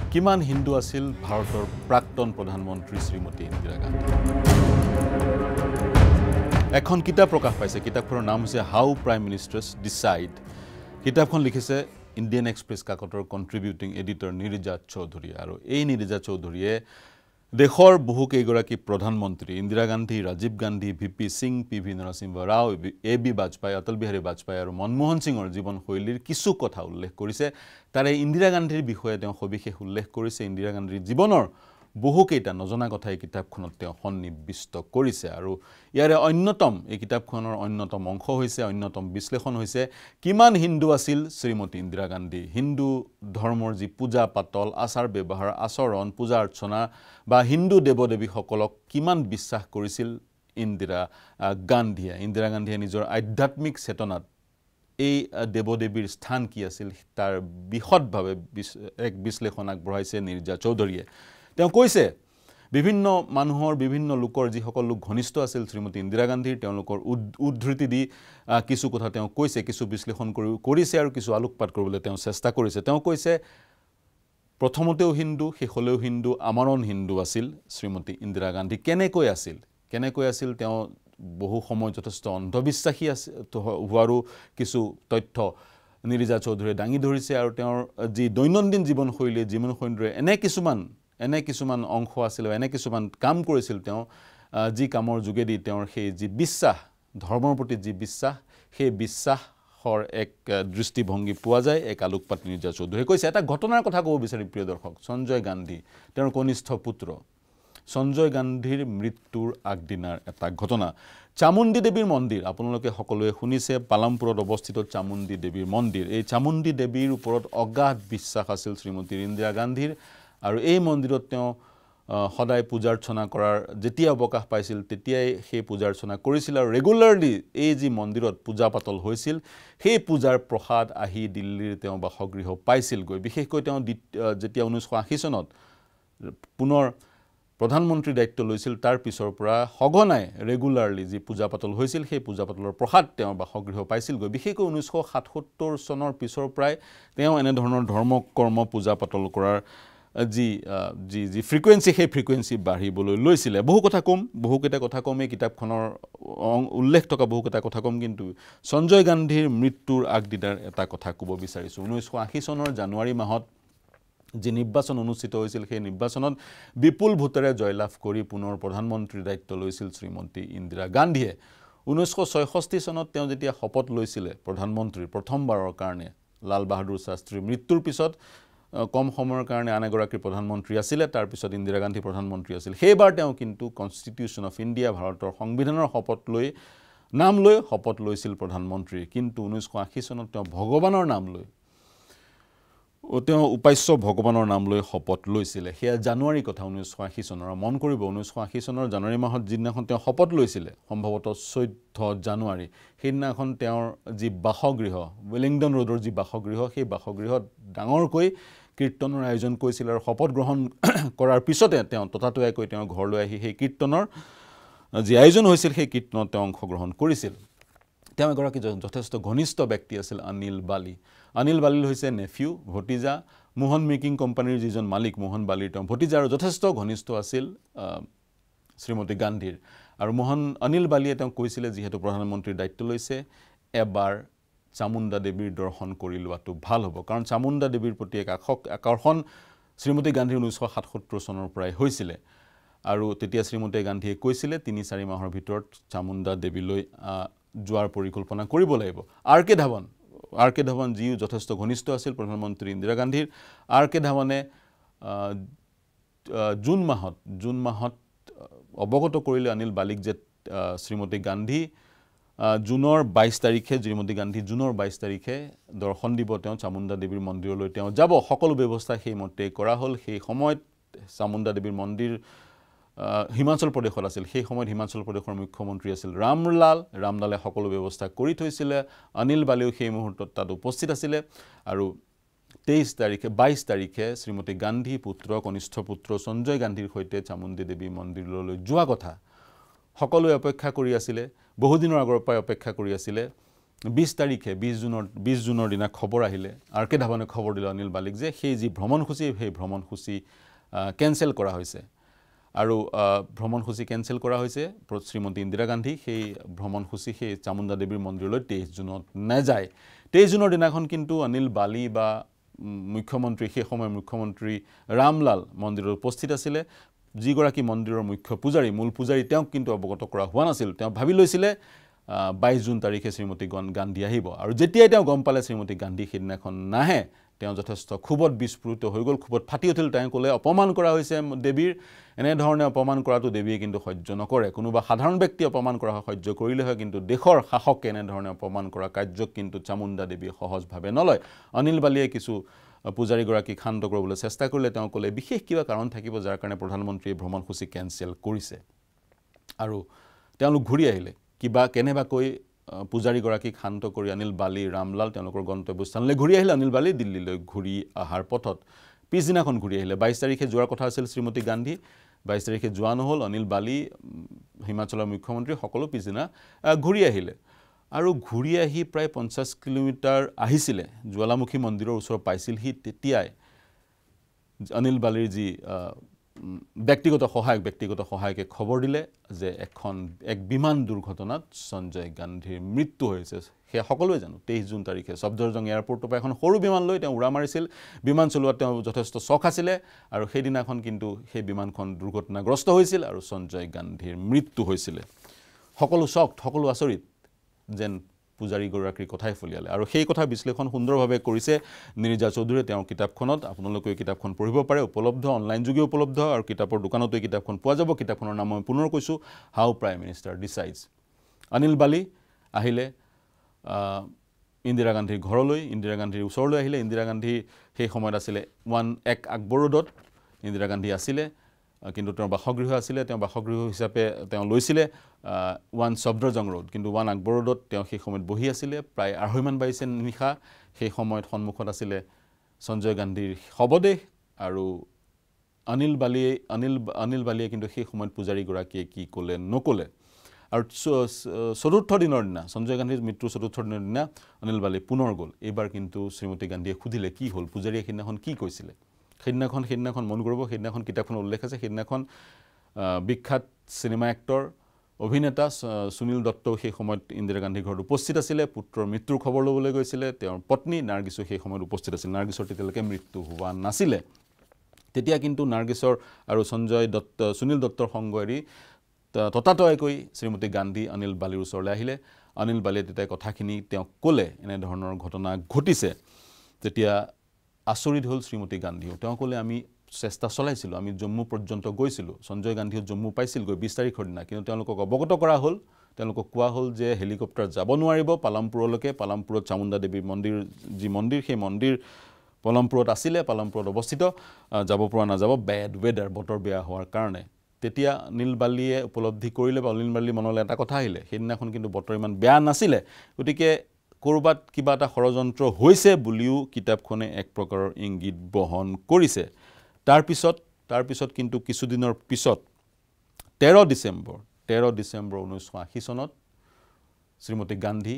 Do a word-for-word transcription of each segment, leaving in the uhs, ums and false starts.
কিমান হিন্দু আছিল ভাৰতৰ প্ৰাক্তন প্ৰধানমন্ত্ৰী শ্ৰীমতী ইন্দিৰা গান্ধী এখন কিতাপ প্ৰকাশ পাইছে কিতাপখনৰ নাম হৈছে হাউ প্ৰাইম মিনিষ্টাৰ্ছ ডিসাইড কিতাপখন লিখিছে ইণ্ডিয়ান এক্সপ্ৰেছ কাকতৰ কন্ট্ৰিবিউটিং এডিটৰ নিৰিজা চৌধুৰী আৰু এই নিৰিজা চৌধুৰীয়ে দেশৰ বহু কেইগৰাকী প্ৰধানমন্ত্ৰী Indira Gandhi Rajiv Gandhi VP Singh PV Narasimha Rao A B Vajpayee Atal Bihari Vajpayee আৰু মনমোহন সিঙৰ জীৱন শৈলীৰ কিছু কথা উল্লেখ কৰিছে তাৰে ইন্দিৰা গান্ধীৰ বিষয়ে তেওঁ সবিশেষ উল্লেখ কৰিছে ইন্দিৰা গান্ধীৰ জীৱনৰ বহু কেইটা নজনা কথা এই কিতাপখনত তেওঁ সন্নিবিষ্ট কৰিছে আৰু ইয়াৰে অন্যতম এই কিতাপখনৰ অন্যতম অংশ হৈছে অন্যতম বিশ্লেষণ হৈছে কিমান হিন্দু আছিল শ্ৰীমতী ইন্দিৰা গান্ধী হিন্দু ধৰ্মৰ যি পূজা পাতল আচাৰ ব্যৱহাৰ আচৰণ পূজা অৰ্চনা বা হিন্দু দেৱদেৱীসকলক কিমান বিশ্বাস কৰিছিল ইন্দিৰা গান্ধীয়ে ইন্দিৰা গান্ধীয়ে নিজৰ আধ্যাত্মিক চেতনাত এই দেৱদেৱীৰ স্থান কি আছিল তাৰ বিশদভাৱে এক বিশ্লেষণ আগবঢ়াইছে নিৰিজা চৌধুৰীয়ে তেওঁ কৈছে বিভিন্ন মানুহৰ বিভিন্ন লোকৰ যি সকল লোক ঘনিষ্ঠ আছিল শ্ৰীমতী ইন্দিৰা গান্ধীৰ তেওঁলোকৰ উদ্ধৃতি দি কিছু কথা তেওঁ কৈছে কিছু বিশ্লেষণ কৰিছে আৰু কিছু আলোকপাত কৰিবলৈ তেওঁ চেষ্টা কৰিছে তেওঁ কৈছে প্ৰথমতেও হিন্দু শেষলৈও হিন্দু আমৰণ হিন্দু আছিল শ্ৰীমতী ইন্দিৰা গান্ধী কেনেকৈ আছিল কেনেকৈ আছিল তেওঁ বহু সময় যথেষ্ট অন্ধবিশ্বাসী হোৱাৰো কিছু তথ্য নিৰিজা চৌধুৰীয়ে দাঙি ধৰিছে আৰু তেওঁৰ যি দৈনন্দিন জীৱনশৈলী জীৱনশৈলীৰে এনে কিছুমান এনে কিছুমান অংশ আছিল এনে কিছুমান কাম কৰিছিল তেওঁ যি কামৰ যোগেদি তেওঁৰ সেই যি বিশ্বাস ধৰ্মৰ প্ৰতি যি বিশ্বাস সেই বিশ্বাসৰ এক দৃষ্টিভংগী পোৱা যায় এক আলোকপাত নিৰিজা চৌধুৰীয়ে কৈছে এটা ঘটনাৰ কথা ক'ব বিচাৰি প্ৰিয় দৰ্শক সঞ্জয় গান্ধী তেওঁৰ কনিষ্ঠ পুত্ৰ সঞ্জয় গান্ধীৰ মৃত্যুৰ আগদিনাৰ এটা ঘটনা চামুণ্ডী দেৱীৰ মন্দিৰ আপোনালোকে সকলোৱে শুনিছে পালামপুৰত অৱস্থিত চামুণ্ডী দেৱীৰ মন্দিৰ এই চামুণ্ডী দেৱীৰ ওপৰত অগাধ বিশ্বাস আছিল শ্ৰীমতী ইন্দিৰা গান্ধীৰ আৰু এই মন্দিৰত তেওঁ সদায় পূজা অৰ্চনা কৰাৰ যেতিয়া অৱকাশ পাইছিল তেতিয়াই সেই পূজা অৰ্চনা কৰিছিল আৰু ৰেগুলাৰলি এই যি মন্দিৰত পূজা পাতল হৈছিল সেই পূজাৰ প্ৰসাদ আহি দিল্লীৰ তেওঁ বাসগৃহ পাইছিলগৈ বিশেষকৈ তেওঁ যেতিয়া ঊনৈছশ আশী চনত পুনৰ প্ৰধানমন্ত্ৰী দায়িত্ব লৈছিল তাৰ পিছৰ পৰা সঘনাই ৰেগুলাৰলি যি পূজা পাতল হৈছিল সেই পূজা পাতলৰ প্ৰসাদ তেওঁ বাসগৃহ পাইছিলগৈ বিশেষকৈ ঊনৈছশ সাতসত্তৰ চনৰ পিছৰ পৰাই তেওঁ এনে ধৰণৰ ধৰ্ম কৰ্ম পূজা পাতল কৰাৰ যি যি যি ফ্ৰিকুৱেন্সি সেই ফ্ৰিকুৱেন্সি বাঢ়িবলৈ লৈছিলে বহু কথা কম বহুকেইটা কথা কম এই কিতাপখনৰ উল্লেখ থকা বহুকেইটা কথা কম কিন্তু সঞ্জয় গান্ধীৰ মৃত্যুৰ আগদিনাৰ এটা কথা ক'ব বিচাৰিছোঁ ঊনৈছশ আশী চনৰ জানুৱাৰী মাহত যি নিৰ্বাচন অনুষ্ঠিত হৈছিল সেই নিৰ্বাচনত বিপুল ভোটেৰে জয়লাভ কৰি পুনৰ প্ৰধানমন্ত্ৰীৰ দায়িত্ব লৈছিল শ্ৰীমতী ইন্দিৰা গান্ধীয়ে ঊনৈছশ ছয়ষষ্ঠি চনত তেওঁ যেতিয়া শপত লৈছিলে প্ৰধানমন্ত্ৰীৰ প্ৰথমবাৰৰ কাৰণে লাল বাহাদুৰ শাস্ত্ৰীৰ মৃত্যুৰ পিছত কম সময়ৰ কাৰণে আন এগৰাকী প্ৰধানমন্ত্ৰী আছিলে তাৰ পিছত ইন্দিৰা গান্ধী প্ৰধানমন্ত্ৰী আছিল সেইবাৰ তেওঁ কিন্তু কনষ্টিটিউশ্যন অফ ইণ্ডিয়া ভাৰতৰ সংবিধানৰ শপত লৈ নাম লৈ শপত লৈছিল প্ৰধানমন্ত্ৰী কিন্তু ঊনৈছশ আশী চনত তেওঁ ভগৱানৰ নাম লৈ তেওঁ উপাস্য ভগৱানৰ নাম লৈ শপত লৈছিলে সেয়া জানুৱাৰী কথা ঊনৈছশ আশী চনৰ মন কৰিব ঊনৈছশ আশী চনৰ জানুৱাৰী মাহত যিদিনাখন তেওঁ শপত লৈছিলে সম্ভৱতঃ চৈধ্য জানুৱাৰী সেইদিনাখন তেওঁৰ যি বাসগৃহ ৱেলিংটন ৰোডৰ যি বাসগৃহ সেই বাসগৃহত ডাঙৰকৈ কীৰ্তনৰ আয়োজন কৰিছিল আৰু শপত গ্ৰহণ কৰাৰ পিছতে তেওঁ ততাতৈয়াকৈ তেওঁ ঘৰলৈ আহি সেই কীৰ্তনৰ যি আয়োজন হৈছিল সেই কীৰ্তনত তেওঁ অংশগ্ৰহণ কৰিছিল তেওঁ এগৰাকী যথেষ্ট ঘনিষ্ঠ ব্যক্তি আছিল অনিল বালি অনিল বালি হৈছে নেফিউ ভতিজা মোহন মেকিং কোম্পানীৰ যিজন মালিক মোহন বালিৰ তেওঁ ভতিজা আৰু যথেষ্ট ঘনিষ্ঠ আছিল শ্ৰীমতী গান্ধীৰ আৰু মোহন অনিল বালিয়ে তেওঁ কৈছিলে যিহেতু প্ৰধানমন্ত্ৰীৰ দায়িত্ব লৈছে এবাৰ চামুণ্ডা দেৱীৰ দৰ্শন কৰি লোৱাটো ভাল হ'ব কাৰণ চামুণ্ডা দেৱীৰ প্ৰতি এক আকৰ্ষণ শ্ৰীমতী গান্ধীৰ ঊনৈছশ সাতসত্তৰ চনৰ পৰাই হৈছিলে আৰু তেতিয়া শ্ৰীমতী গান্ধীয়ে কৈছিলে তিনি চাৰি মাহৰ ভিতৰত চামুণ্ডা দেৱীলৈ যোৱাৰ পৰিকল্পনা কৰিব লাগিব R K Dhawan R K Dhawan যিও যথেষ্ট ঘনিষ্ঠ আছিল প্ৰধানমন্ত্ৰী ইন্দিৰা গান্ধীৰ আৰ কে ধাৱনে জুন মাহত জুন মাহত অৱগত কৰিলে অনিল বালিক যে শ্ৰীমতী গান্ধী জুনৰ বাইছ তাৰিখে শ্ৰীমতী গান্ধী জুনৰ বাইছ তাৰিখে দৰ্শন দিব তেওঁ চামুণ্ডা দেৱীৰ মন্দিৰলৈ তেওঁ যাব সকলো ব্যৱস্থা সেইমতে কৰা হ'ল সেই সময়ত চামুণ্ডা দেৱীৰ মন্দিৰ হিমাচল প্ৰদেশত আছিল সেই সময়ত হিমাচল প্ৰদেশৰ মুখ্যমন্ত্ৰী আছিল ৰামলাল ৰামলালে সকলো ব্যৱস্থা কৰি থৈছিলে অনিল বালিও সেই মুহূৰ্তত তাত উপস্থিত আছিলে আৰু তেইছ তাৰিখে বাইছ তাৰিখে শ্ৰীমতী গান্ধী পুত্ৰ কনিষ্ঠ পুত্ৰ সঞ্জয় গান্ধীৰ সৈতে চামুণ্ডী দেৱী মন্দিৰলৈ যোৱা কথা সকলোৱে অপেক্ষা কৰি আছিলে বহুদিনৰ আগৰ পৰাই অপেক্ষা কৰি আছিলে বিশ তাৰিখে বিশ জুনৰ বিশ জুনৰ দিনা খবৰ আহিলে আৰ কে ধাৱানে খবৰ দিলে অনিল বালিক যে সেই যি ভ্ৰমণসূচী সেই ভ্ৰমণসূচী কেনসেল কৰা হৈছে আৰু ভ্ৰমণসূচী কেনসেল কৰা হৈছে শ্ৰীমতী ইন্দিৰা গান্ধী সেই ভ্ৰমণসূচী সেই চামুণ্ডা দেৱীৰ মন্দিৰলৈ তেইছ জুনত নাযায় তেইছ জুনৰ দিনাখন কিন্তু অনিল বালি বা মুখ্যমন্ত্ৰী সেই সময়ৰ মুখ্যমন্ত্ৰী ৰামলাল মন্দিৰত উপস্থিত আছিলে যিগৰাকী মন্দিৰৰ মুখ্য পূজাৰী মূল পূজাৰী তেওঁক কিন্তু অৱগত কৰা হোৱা নাছিল তেওঁ ভাবি লৈছিলে বাইছ জুন তাৰিখে শ্ৰীমতী গান্ধী আহিব আৰু যেতিয়াই তেওঁ গম পালে শ্ৰীমতী গান্ধী সেইদিনাখন নাহে তেওঁ যথেষ্ট খুবত বিস্ফোৰিত হৈ গ'ল খুবত ফাটি উঠিল তেওঁ ক'লে অপমান কৰা হৈছে দেৱীৰ এনে ধৰণে অপমান কৰাটো দেৱীয়ে কিন্তু সহ্য নকৰে কোনোবা সাধাৰণ ব্যক্তি অপমান কৰা সহ্য কৰিলে হয় কিন্তু দেশৰ শাসকে এনে ধৰণে অপমান কৰা কাৰ্যক কিন্তু চামুণ্ডা দেৱীয়ে সহজভাৱে নলয় অনিল বালিয়ে কিছু পূজাৰীগৰাকী শান্ত কৰিবলৈ চেষ্টা কৰিলে তেওঁ ক'লে বিশেষ কিবা কাৰণ থাকিব যাৰ কাৰণে প্ৰধানমন্ত্ৰীয়ে ভ্ৰমণসূচী কেনসেল কৰিছে আৰু তেওঁলোক ঘূৰি আহিলে কিবা কেনেবাকৈ পূজাৰীগৰাকীক শান্ত কৰি অনিল বালি ৰামলাল তেওঁলোকৰ গন্তব্যস্থানলৈ ঘূৰি আহিলে অনিল বালি দিল্লীলৈ ঘূৰি অহাৰ পথত পিছদিনাখন ঘূৰি আহিলে বাইছ তাৰিখে যোৱাৰ কথা আছিল শ্ৰীমতী গান্ধী বাইছ তাৰিখে যোৱা নহ'ল অনিল বালি হিমাচলৰ মুখ্যমন্ত্ৰী সকলো পিছদিনা ঘূৰি আহিলে আৰু ঘূৰি আহি প্ৰায় পঞ্চাছ কিলোমিটাৰ আহিছিলে জ্বালামুখী মন্দিৰৰ ওচৰত পাইছিলহি তেতিয়াই অনিল বালিৰ যি ব্যক্তিগত সহায়ক ব্যক্তিগত সহায়কে খবৰ দিলে যে এখন এক বিমান দুৰ্ঘটনাত সঞ্জয় গান্ধীৰ মৃত্যু হৈছে সেই সকলোৱে জানো তেইছ জুন তাৰিখে সফদৰজং এয়াৰপৰ্টৰ পৰা এখন সৰু বিমান লৈ তেওঁ উৰা মাৰিছিল বিমান চলোৱাত তেওঁ যথেষ্ট চখ আছিলে আৰু সেই দিনাখন কিন্তু সেই বিমানখন দুৰ্ঘটনাগ্ৰস্ত হৈছিল আৰু সঞ্জয় গান্ধীৰ মৃত্যু হৈছিল সকলো চখ সকলো আচৰিত যেন পূজাৰীগৰাকীৰ কথাই ফলিয়ালে আৰু সেই কথা বিশ্লেষণ সুন্দৰভাৱে কৰিছে নিৰিজা চৌধুৰীয়ে তেওঁৰ কিতাপখনত আপোনালোকে এই কিতাপখন পঢ়িব পাৰে উপলব্ধ অনলাইন যোগে উপলব্ধ আৰু কিতাপৰ দোকানতো এই কিতাপখন পোৱা যাব কিতাপখনৰ নাম মই পুনৰ কৈছোঁ how prime minister decides Anil Bali আহিলে ইন্দিৰা গান্ধীৰ ঘৰলৈ ইন্দিৰা গান্ধীৰ ওচৰলৈ আহিলে ইন্দিৰা গান্ধী সেই সময়ত আছিলে ওৱান এক আকবৰ ৰোডত ইন্দিৰা গান্ধী আছিলে কিন্তু তেওঁৰ বাসগৃহ আছিলে তেওঁ বাসগৃহ হিচাপে তেওঁ লৈছিলে ওৱান সফদৰজং ৰোড কিন্তু ওৱান আকবৰ ৰোডত তেওঁ সেই সময়ত বহি আছিলে প্ৰায় আঢ়ৈমান বাজিছে নিশা সেই সময়ত সন্মুখত আছিলে সঞ্জয় গান্ধীৰ শৱদেহ আৰু অনিল বালিয়ে অনিল অনিল বালিয়ে কিন্তু সেই সময়ত পূজাৰীগৰাকীয়ে কি ক'লে নক'লে আৰু চতুৰ্থ দিনৰ দিনা সঞ্জয় গান্ধীৰ মৃত্যুৰ চতুৰ্থ দিনৰ দিনা অনিল বালি পুনৰ গ'ল এইবাৰ কিন্তু শ্ৰীমতী গান্ধীয়ে সুধিলে কি হ'ল পূজাৰীয়ে সেইদিনাখন কি কৈছিলে সেইদিনাখন সেইদিনাখন মন কৰিব সেইদিনাখন কিতাপখনত উল্লেখ আছে সেইদিনাখন বিখ্যাত চিনেমা এক্টৰ অভিনেতা সুনীল দত্তও সেই সময়ত ইন্দিৰা গান্ধীৰ ঘৰত উপস্থিত আছিলে পুত্ৰৰ মৃত্যুৰ খবৰ ল'বলৈ গৈছিলে তেওঁৰ পত্নী নাৰ্গিছো সেই সময়ত উপস্থিত আছিল নাৰ্গিছৰ তেতিয়ালৈকে মৃত্যু হোৱা নাছিলে তেতিয়া কিন্তু নাৰ্গিছৰ আৰু সঞ্জয় দত্ত সুনীল দত্তৰ সংগ এৰি ততাতয়াকৈ শ্ৰীমতী গান্ধী অনিল বালিৰ ওচৰলৈ আহিলে অনিল বালিয়ে তেতিয়া কথাখিনি তেওঁক ক'লে এনে ধৰণৰ ঘটনা ঘটিছে তেতিয়া আচৰিত হ'ল শ্ৰীমতী গান্ধীও তেওঁ ক'লে আমি চেষ্টা চলাইছিলোঁ আমি জম্মু পৰ্যন্ত গৈছিলোঁ সঞ্জয় গান্ধীও জম্মু পাইছিল গৈ বিছ তাৰিখৰ দিনা কিন্তু তেওঁলোকক অৱগত কৰা হ'ল তেওঁলোকক কোৱা হ'ল যে হেলিকপ্টাৰ যাব নোৱাৰিব পালামপুৰলৈকে পালামপুৰত চামুণ্ডা দেৱীৰ মন্দিৰ যি মন্দিৰ সেই মন্দিৰ পালামপুৰত আছিলে পালামপুৰত অৱস্থিত যাব পৰা নাযাব বেড ৱেডাৰ বতৰ বেয়া হোৱাৰ কাৰণে তেতিয়া অনিল বালিয়ে উপলব্ধি কৰিলে বা অনিল বালিৰ মনলৈ এটা কথা আহিলে সেইদিনাখন কিন্তু বতৰ ইমান বেয়া নাছিলে গতিকে কৰবাত কিবা এটা ষড়যন্ত্ৰ হৈছে বুলিও কিতাপখনে এক প্ৰকাৰৰ ইংগিত বহন কৰিছে তাৰ পিছত তাৰ পিছত কিন্তু কিছুদিনৰ পিছত তেৰ ডিচেম্বৰ তেৰ ডিচেম্বৰ ঊনৈছশ আশী চনত শ্ৰীমতী গান্ধী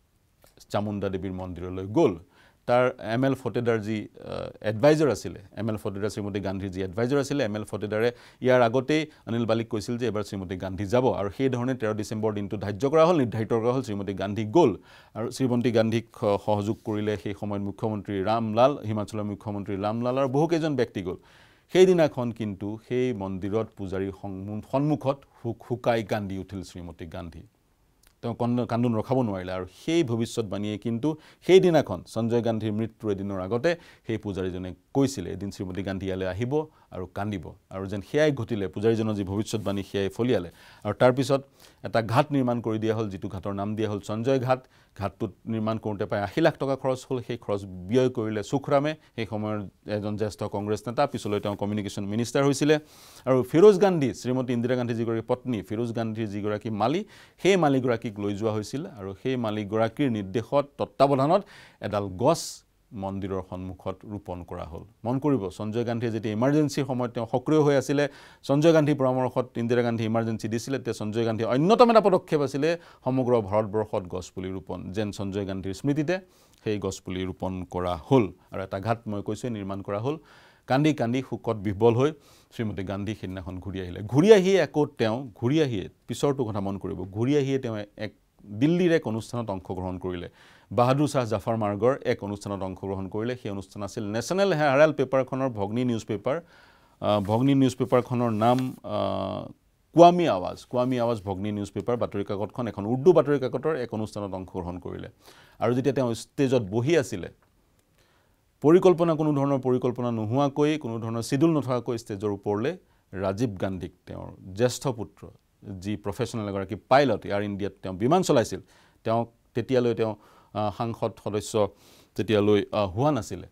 চামুণ্ডা দেৱীৰ মন্দিৰলৈ গ'ল তাৰ এম এল ফটেদাৰ যি এডভাইজাৰ আছিলে এম এল ফটেদাৰ শ্ৰীমতী গান্ধীৰ যি এডভাইজাৰ আছিলে এম এল ফটেদাৰে ইয়াৰ আগতেই অনিল বালিক কৈছিল যে এবাৰ শ্ৰীমতী গান্ধী যাব আৰু সেই ধৰণে তেৰ ডিচেম্বৰ দিনটো ধাৰ্য কৰা হ'ল নিৰ্ধাৰিত কৰা হ'ল শ্ৰীমতী গান্ধী গ'ল আৰু শ্ৰীমতী গান্ধীক সহযোগ কৰিলে সেই সময়ত মুখ্যমন্ত্ৰী ৰামলাল হিমাচলৰ মুখ্যমন্ত্ৰী ৰামলাল আৰু বহুকেইজন ব্যক্তি গ'ল সেইদিনাখন কিন্তু সেই মন্দিৰত পূজাৰীৰ সন্মুখত হুক হুকাই কান্দি উঠিল শ্ৰীমতী গান্ধী তেওঁ কান্দোন ৰখাব নোৱাৰিলে আৰু সেই ভৱিষ্যতবাণীয়ে কিন্তু সেইদিনাখন সঞ্জয় গান্ধীৰ মৃত্যুৰ এদিনৰ আগতে সেই পূজাৰীজনে কৈছিলে এদিন শ্ৰীমতী গান্ধী ইয়ালৈ আহিব আৰু কান্দিব আৰু যেন সেয়াই ঘটিলে পূজাৰীজনৰ যি ভৱিষ্যতবাণী সেয়াই ফলিয়ালে আৰু তাৰপিছত এটা ঘাট নিৰ্মাণ কৰি দিয়া হ'ল যিটো ঘাটৰ নাম দিয়া হ'ল সঞ্জয় ঘাট ঘাটটোত নিৰ্মাণ কৰোঁতে প্ৰায় আশী লাখ টকা খৰচ হ'ল সেই খৰচ ব্যয় কৰিলে সুখৰামে সেই সময়ৰ এজন জ্যেষ্ঠ কংগ্ৰেছ নেতা পিছলৈ তেওঁ কমিউনিকেশ্যন মিনিষ্টাৰ হৈছিলে আৰু ফিৰোজ গান্ধী শ্ৰীমতী ইন্দিৰা গান্ধী যিগৰাকী পত্নী ফিৰোজ গান্ধীৰ যিগৰাকী মালী সেই মালীগৰাকীক লৈ যোৱা হৈছিল আৰু সেই মালীগৰাকীৰ নিৰ্দেশত তত্ত্বাৱধানত এডাল গছ মন্দিৰৰ সন্মুখত ৰোপণ কৰা হ'ল মন কৰিব সঞ্জয় গান্ধীয়ে যেতিয়া ইমাৰ্জেন্সি সময়ত তেওঁ সক্ৰিয় হৈ আছিল সঞ্জয় গান্ধীৰ পৰামৰ্শত ইন্দিৰা গান্ধী ইমাৰ্জেন্সি দিছিলে তে সঞ্জয় গান্ধী অন্যতম এটা পদক্ষেপ আছিল সমগ্ৰ ভাৰতবৰ্ষত গছপুলি ৰোপণ যেন সঞ্জয় গান্ধীৰ স্মৃতিতে সেই গছপুলি ৰোপণ কৰা হ'ল আৰু এটা ঘাট মই কৈছোঁ নিৰ্মাণ কৰা হ'ল কান্দি কান্দি শুকত বিহ্বল হৈ শ্ৰীমতী গান্ধী সিদিনাখন ঘূৰি আহিলে ঘূৰি আহি একো তেওঁ ঘূৰি আহিয়ে পিছৰটো কথা মন কৰিব ঘূৰি আহিয়ে তেওঁ এক দিল্লীৰ এক অনুষ্ঠানত অংশগ্ৰহণ কৰিলে বাহাদুৰ শাহ জাফৰ মাৰ্গৰ এক অনুষ্ঠানত অংশগ্ৰহণ কৰিলে সেই অনুষ্ঠান আছিল নেশ্যনেল হেৰাল্ড পেপাৰখনৰ ভগ্নী নিউজ পেপাৰ ভগ্নী নিউজ পেপাৰখনৰ নাম কোৱামি আৱাজ কোৱামি আৱাজ ভগ্নী নিউজ পেপাৰ বাতৰি কাকতখন এখন উৰ্দু বাতৰি কাকতৰ এক অনুষ্ঠানত অংশগ্ৰহণ কৰিলে আৰু যেতিয়া তেওঁ ষ্টেজত বহি আছিলে পৰিকল্পনা কোনো ধৰণৰ পৰিকল্পনা নোহোৱাকৈ কোনো ধৰণৰ শিডিউল নথকাকৈ ষ্টেজৰ ওপৰলৈ ৰাজীৱ গান্ধীক তেওঁৰ জ্যেষ্ঠ পুত্ৰ যি প্ৰফেশ্যনেল এগৰাকী পাইলট এয়াৰ ইণ্ডিয়াত তেওঁ বিমান চলাইছিল তেওঁ তেতিয়ালৈ তেওঁ সাংসদ সদস্য তেতিয়ালৈ হোৱা নাছিলে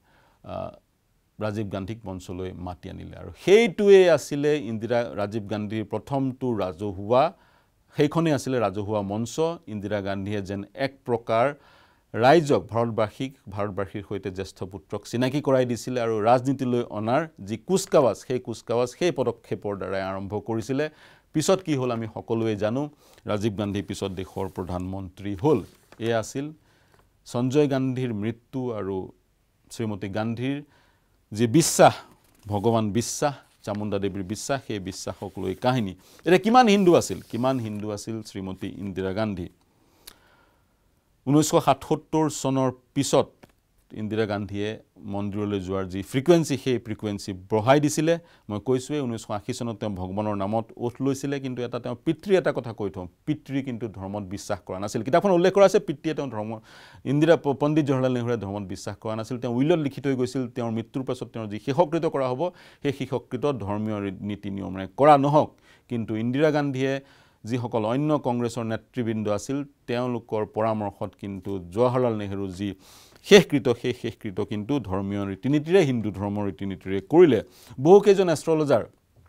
ৰাজীৱ গান্ধীক মঞ্চলৈ মাতি আনিলে আৰু সেইটোৱে আছিলে ইন্দিৰা ৰাজীৱ গান্ধীৰ প্ৰথমটো ৰাজহুৱা সেইখনেই আছিলে ৰাজহুৱা মঞ্চ ইন্দিৰা গান্ধীয়ে যেন এক প্ৰকাৰ ৰাইজক ভাৰতবাসীক ভাৰতবাসীৰ সৈতে জ্যেষ্ঠ পুত্ৰক চিনাকি কৰাই দিছিলে আৰু ৰাজনীতিলৈ অনাৰ যি কুচকাৱাজ সেই কুচকাৱাজ সেই পদক্ষেপৰ দ্বাৰাই আৰম্ভ কৰিছিলে পিছত কি হ'ল আমি সকলোৱে জানো ৰাজীৱ গান্ধী পিছত দেশৰ প্ৰধানমন্ত্ৰী হ'ল এয়া আছিল সঞ্জয় গান্ধীৰ মৃত্যু আৰু শ্ৰীমতী গান্ধীৰ যি বিশ্বাস ভগৱান বিশ্বাস চামুণ্ডা দেৱীৰ বিশ্বাস সেই বিশ্বাসক লৈ কাহিনী এটা কিমান হিন্দু আছিল কিমান হিন্দু আছিল শ্ৰীমতী ইন্দিৰা গান্ধী ঊনৈছশ সাতসত্তৰ চনৰ পিছত ইন্দিৰা গান্ধীয়ে মন্দিৰলৈ যোৱাৰ যি ফ্ৰিকুৱেন্সি সেই ফ্ৰিকুৱেন্সি বঢ়াই দিছিলে মই কৈছোৱে ঊনৈছশ আশী চনত তেওঁ ভগৱানৰ নামত ওঠ লৈছিলে কিন্তু এটা তেওঁ পিতৃ এটা কথা কৈ থওঁ পিতৃ কিন্তু ধৰ্মত বিশ্বাস কৰা নাছিল কিতাপখন উল্লেখ কৰা আছে পিতৃয়ে তেওঁ ধৰ্ম ইন্দিৰা পণ্ডিত জৱাহৰলাল নেহৰুৱে ধৰ্মত বিশ্বাস কৰা নাছিল তেওঁ উইলত লিখি থৈ গৈছিল তেওঁৰ মৃত্যুৰ পাছত তেওঁৰ যি শেষকৃত কৰা হ'ব সেই শেষকৃত ধৰ্মীয় নীতি নিয়মেৰে কৰা নহওক কিন্তু ইন্দিৰা গান্ধীয়ে যিসকল অন্য কংগ্ৰেছৰ নেতৃবৃন্দ আছিল তেওঁলোকৰ পৰামৰ্শত কিন্তু জৱাহৰলাল নেহৰু যি শেষকৃত সেই শেষকৃত কিন্তু ধৰ্মীয় ৰীতিনীতিৰে হিন্দু ধৰ্মৰ ৰীতিনীতিৰে কৰিলে বহুকেইজন এষ্ট্ৰলজাৰ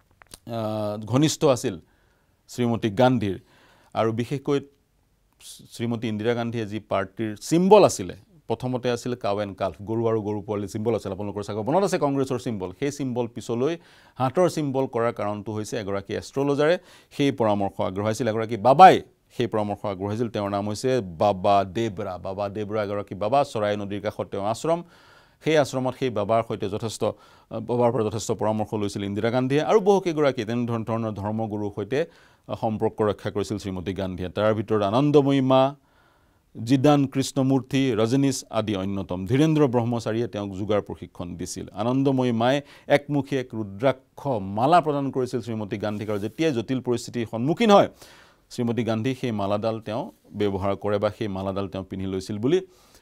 ঘনিষ্ঠ আছিল শ্ৰীমতী গান্ধীৰ আৰু বিশেষকৈ শ্ৰীমতী ইন্দিৰা গান্ধীয়ে যি পাৰ্টিৰ চিম্বল আছিলে প্ৰথমতে আছিল কাউ এণ্ড কাল্ফ গৰু আৰু গৰু পোৱালি চিম্বল আছিল আপোনালোকৰ চাগে মনত আছে কংগ্ৰেছৰ চিম্বল সেই চিম্বল পিছলৈ হাতৰ চিম্বল কৰাৰ কাৰণটো হৈছে এগৰাকী এষ্ট্ৰলজাৰে সেই পৰামৰ্শ আগবঢ়াইছিল এগৰাকী বাবাই সেই পৰামৰ্শ আগবঢ়াইছিল তেওঁৰ নাম হৈছে বাবা দেবৰা বাবা দেবৰা এগৰাকী বাবা চৰাই নদীৰ কাষত তেওঁ আশ্ৰম সেই আশ্ৰমত সেই বাবাৰ সৈতে যথেষ্ট বাবাৰ পৰা যথেষ্ট পৰামৰ্শ লৈছিল ইন্দিৰা গান্ধীয়ে আৰু বহুকেইগৰাকী তেনেধৰণৰ ধৰ্মগুৰুৰ সৈতে সম্পৰ্ক ৰক্ষা কৰিছিল শ্ৰীমতী গান্ধীয়ে তাৰ ভিতৰত আনন্দময়ী মা জিদান কৃষ্ণমূৰ্তি ৰজনীশ আদি অন্যতম ধীৰেন্দ্ৰ ব্ৰহ্মচাৰীয়ে তেওঁক যোগাৰ প্ৰশিক্ষণ দিছিল আনন্দময়ী মায়ে একমুখী এক ৰুদ্ৰাক্ষ মালা প্ৰদান কৰিছিল শ্ৰীমতী গান্ধীক আৰু যেতিয়াই জটিল পৰিস্থিতিৰ সন্মুখীন হয় শ্ৰীমতী গান্ধী সেই মালাডাল তেওঁ ব্যৱহাৰ কৰে বা সেই মালাডাল তেওঁ পিন্ধি লৈছিল বুলি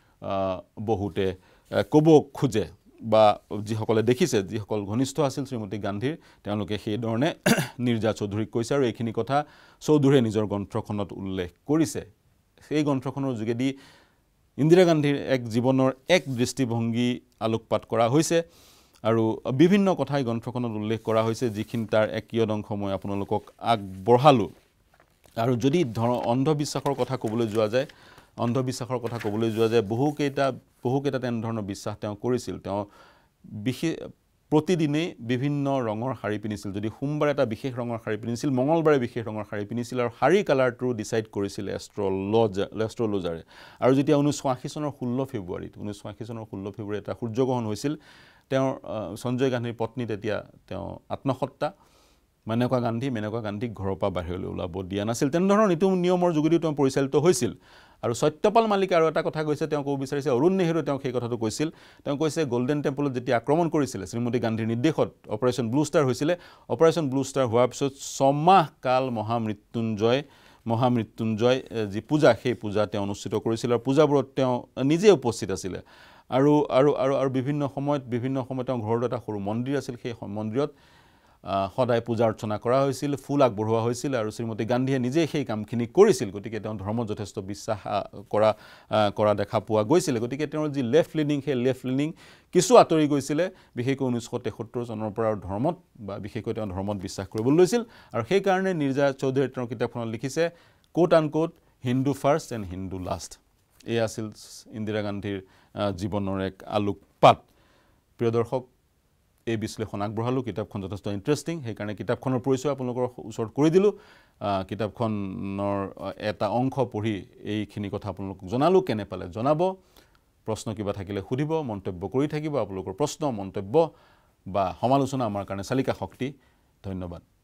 বহুতে ক'ব খোজে বা যিসকলে দেখিছে যিসকল ঘনিষ্ঠ আছিল শ্ৰীমতী গান্ধীৰ তেওঁলোকে সেই ধৰণে নিৰ্জা চৌধুৰীক কৈছে আৰু এইখিনি কথা চৌধুৰীয়ে নিজৰ গ্ৰন্থখনত উল্লেখ কৰিছে এই গ্ৰন্থখনৰ যোগেদি ইন্দিৰা গান্ধীৰ এক জীৱনৰ এক দৃষ্টিভংগী আলোকপাত কৰা হৈছে আৰু বিভিন্ন কথাই গ্ৰন্থখনত উল্লেখ কৰা হৈছে যিখিনি তাৰ এক কিয়দংশ মই আপোনালোকক আগবঢ়ালোঁ আৰু যদি অন্ধবিশ্বাসৰ কথা ক'বলৈ যোৱা যায় অন্ধবিশ্বাসৰ কথা ক'বলৈ যোৱা যায় বহুকেইটা বহুকেইটা তেনেধৰণৰ বিশ্বাস তেওঁ কৰিছিল তেওঁ বিশেষ প্ৰতিদিনে বিভিন্ন ৰঙৰ শাৰী পিন্ধিছিল যদি সোমবাৰে এটা বিশেষ ৰঙৰ শাৰী পিন্ধিছিল মঙ্গলবাৰে বিশেষ ৰঙৰ শাৰী পিন্ধিছিল আৰু শাৰী কালাৰটো ডিসাইড কৰিছিল এষ্ট্ৰলজাৰ এষ্ট্ৰলজাৰে আৰু যেতিয়া ঊনৈছশ আশী চনৰ ষোল্ল ফেব্ৰুৱাৰীত ঊনৈছশ আশী চনৰ ষোল্ল ফেব্ৰুৱাৰীত এটা সূৰ্যগ্ৰহণ হৈছিল তেওঁ সঞ্জয় গান্ধীৰ পত্নী তেতিয়া তেওঁ আত্মহত্যা মেনকা গান্ধী মেনকা গান্ধীক ঘৰৰ পৰা বাহিৰলৈ ওলাব দিয়া নাছিল তেনেধৰণৰ নীতি নিয়মৰ যোগেদি তেওঁ পৰিচালিত হৈছিল আৰু সত্যপাল মালিক আৰু এটা কথা কৈছে তেওঁ ক'ব বিচাৰিছে অৰুণ নেহৰু তেওঁ সেই কথাটো কৈছিল তেওঁ কৈছে গোল্ডেন টেম্পলত যেতিয়া আক্ৰমণ কৰিছিল শ্ৰীমতী গান্ধীৰ নিৰ্দেশত অপাৰেশ্যন ব্লু ষ্টাৰ হৈছিল অপাৰেশ্যন ব্লু ষ্টাৰ হোৱাৰ পিছত ছমাহ কাল মহামৃত্যুঞ্জয় মহামৃত্যুঞ্জয় যি পূজা সেই পূজা তেওঁ অনুষ্ঠিত কৰিছিল আৰু পূজাবোৰত তেওঁ নিজে উপস্থিত আছিল আৰু আৰু আৰু বিভিন্ন সময়ত বিভিন্ন সময়ত তেওঁ ঘৰত এটা সৰু মন্দিৰ আছিল সেই মন্দিৰত সদায় পূজা অৰ্চনা কৰা হৈছিল ফুল আগবঢ়োৱা হৈছিল আৰু শ্ৰীমতী গান্ধীয়ে নিজে সেই কামখিনি কৰিছিল গতিকে তেওঁ ধৰ্মত যথেষ্ট বিশ্বাস কৰা কৰা দেখা পোৱা গৈছিল গতিকে তেওঁৰ যি লেফ্ট লিনিং সেই লেফ্ট লিনিং কিছু আঁতৰি গৈছিলে বিশেষকৈ ঊনৈছশ তেসত্তৰ চনৰ পৰা ধৰ্মত বা বিশেষকৈ তেওঁ ধৰ্মত বিশ্বাস কৰিবলৈ লৈছিল আৰু সেই কাৰণে নিৰ্জা চৌধুৰীয়ে তেওঁৰ কিতাপখনত লিখিছে quote unquote Hindu first and Hindu last এই আছিল ইন্দিৰা গান্ধীৰ জীৱনৰ এক আলোকপাত প্ৰিয় দৰ্শক এই বিশ্লেষণ আগবঢ়ালো কিতাপখন যথেষ্ট ইন্টাৰেষ্টিং সেইকাৰণে কিতাপখনৰ পৰিচয় আপোনালোকৰ ওচৰত কৰি দিলো কিতাপখনৰ এটা অংশ পঢ়ি এইখিনি কথা আপোনালোকক জনালো কেনে পালে জনাব প্ৰশ্ন কিবা থাকিলে সুধিব মন্তব্য কৰি থাকিব আপোনালোকৰ প্ৰশ্ন মন্তব্য বা সমালোচনা আমাৰ কাৰণে চালিকা শক্তি ধন্যবাদ